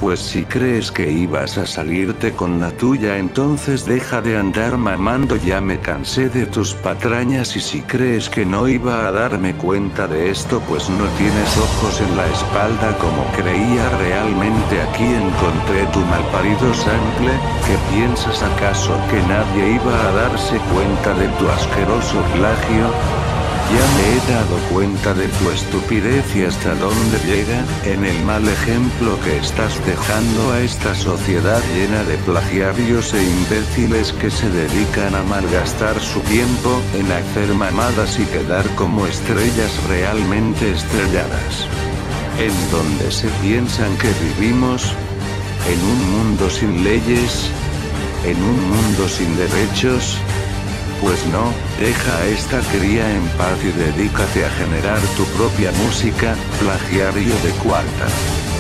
Pues si crees que ibas a salirte con la tuya, entonces deja de andar mamando, ya me cansé de tus patrañas. Y si crees que no iba a darme cuenta de esto, pues no tienes ojos en la espalda como creía realmente. Aquí encontré tu malparido sample. ¿Qué piensas acaso que nadie iba a darse cuenta de tu asqueroso plagio? Ya me he dado cuenta de tu estupidez y hasta dónde llega, en el mal ejemplo que estás dejando a esta sociedad llena de plagiarios e imbéciles que se dedican a malgastar su tiempo en hacer mamadas y quedar como estrellas realmente estrelladas. En donde se piensan que vivimos, en un mundo sin leyes, en un mundo sin derechos. Pues no, deja a esta cría en paz y dedícate a generar tu propia música, plagiario de cuarta.